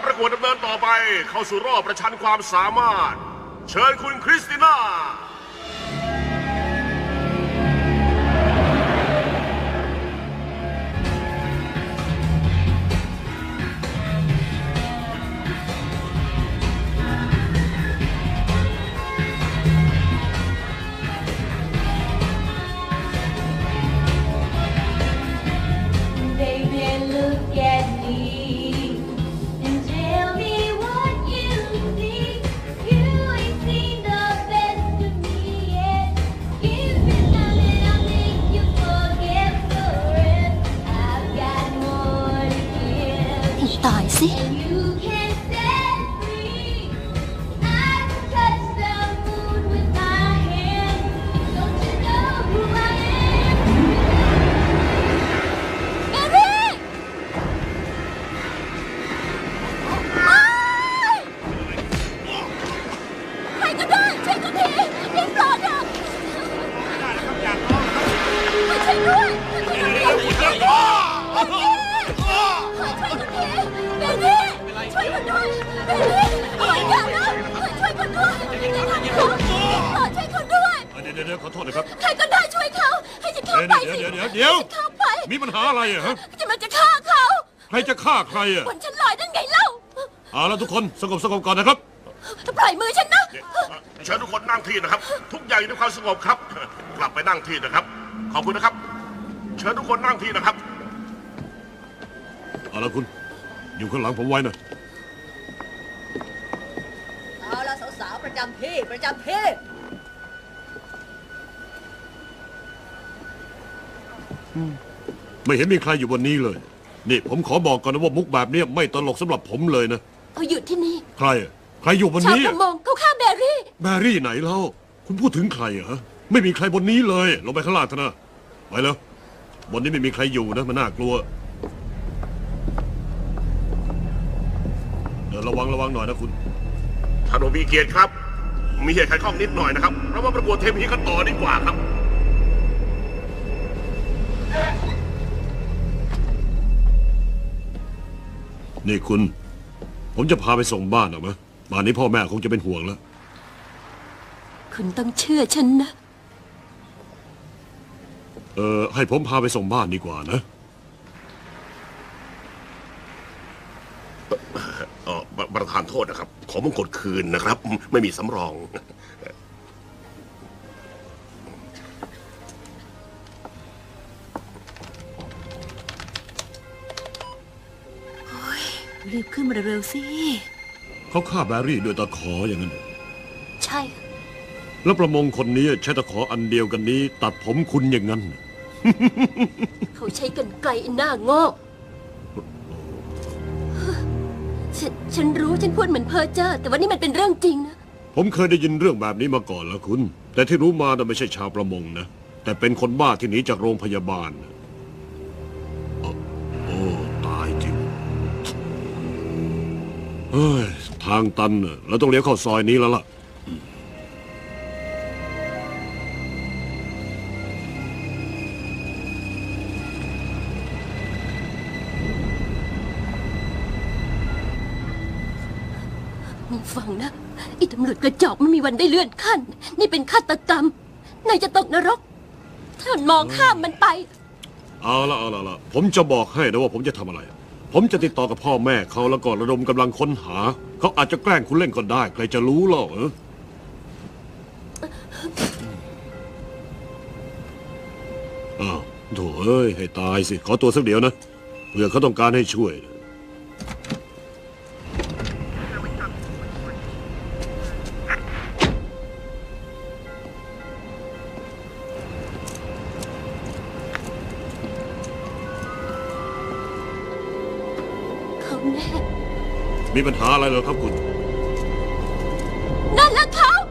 ประกวดดำเนินต่อไปเข้าสู่รอบประชันความสามารถเชิญคุณคริสติน่าตายสิขอโทษนะครับใครก็ได้ช่วยเขาให้ฉันเข้าไปสิเดี๋ยวมีปัญหาอะไรอะฮะจะมันจะฆ่าเขาใครจะฆ่าใครอะบนฉันลอยนั่นไงเล่าแล้วทุกคนสงบก่อนนะครับปล่อยมือฉันนะเชิญทุกคนนั่งที่นะครับทุกอย่างอยู่ในความสงบครับกลับไปนั่งที่นะครับขอบคุณนะครับเชิญทุกคนนั่งที่นะครับแล้วคุณอยู่ข้างหลังผมไว้นะเอาละสาวๆประจำที่ไม่เห็นมีใครอยู่บนนี้เลยนี่ผมขอบอกก่อนนะว่ามุกแบบนี้ไม่ตลกสำหรับผมเลยนะเขาอยู่ที่นี่ใครอยู่บนนี้ชาวประมงเขาฆ่าแบรี่ไหนเล่าคุณพูดถึงใครเหรอไม่มีใครบนนี้เลยลงไปข้างล่างเถอะนะไปแล้วบนนี้ไม่มีใครอยู่นะมันน่ากลัวระวังหน่อยนะคุณท่านโอบีเกียรติครับมีเหตุขัดข้องนิดหน่อยนะครับเรามาประกวดเทปนี้กันต่อดีกว่าครับนี่คุณผมจะพาไปส่งบ้านหรอมะบ้านนี้พ่อแม่คงจะเป็นห่วงแล้วคุณต้องเชื่อฉันนะให้ผมพาไปส่งบ้านดีกว่านะประธานโทษนะครับขอมงกฎคืนนะครับไม่มีสำรองรีบขึ้นมาเร็วๆสิเขาฆ่าแบรี่ด้วยตะขออย่างนั้นใช่แล้วประมงคนนี้ใช้ตะขออันเดียวกันนี้ตัดผมคุณอย่างนั้นเขาใช้กรรไกรหน้าโง่ฉันรู้ฉันพูดเหมือนเพ้อเจ้อแต่ว่านี่มันเป็นเรื่องจริงนะผมเคยได้ยินเรื่องแบบนี้มาก่อนแล้วคุณแต่ที่รู้มาน่ะไม่ใช่ชาวประมงนะแต่เป็นคนบ้าที่หนีจากโรงพยาบาลโอ้ตายจริงเฮ้ยทางตันเราต้องเลี้ยวเข้าซอยนี้แล้วล่ะมึงฟังนะไอ้ตำรวจกระจอกไม่มีวันได้เลื่อนขั้นนี่เป็นฆาตกรรมนายจะตกนรกถ้ามองข้ามมันไปเอาละผมจะบอกให้นะว่าผมจะทำอะไรผมจะติดต่อกับพ่อแม่เขาแล้วก็ระดมกำลังค้นหาเขาอาจจะแกล้งคุณเล่นก็ได้ใครจะรู้หรอกโถ่เอ้ยให้ตายสิขอตัวสักเดี๋ยวนะเผื่อเขาต้องการให้ช่วยเขาแน่มีปัญหาอะไรเหรอครับคุณนั่นแหละเขา